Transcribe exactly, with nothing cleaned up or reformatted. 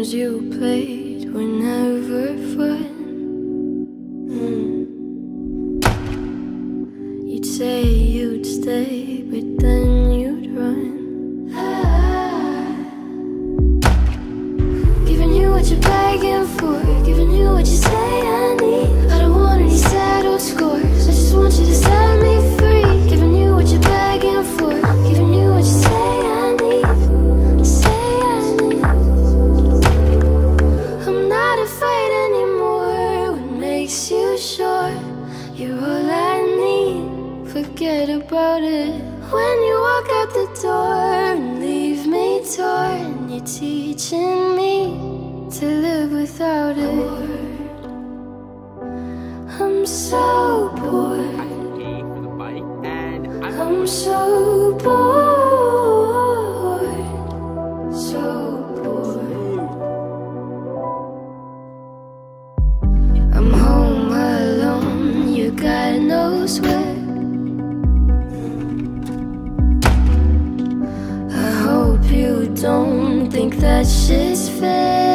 games you played were never fun. mm. You'd say you'd stay, but then you'd run. ah. Giving you what you're begging for, giving you what you say I need. I don't want any settled scores, I just want you to set me free. Giving you what you're begging for, giving you what you say I need. Say I need. I'm not afraid anymore. What makes you sure you're all I need? Forget about it. When you walk out the door and leave me torn, you're teaching me to live without it. I'm so bored. I'm so bored. So bored. I'm home alone, you God knows where. I hope you don't think that shit's fair.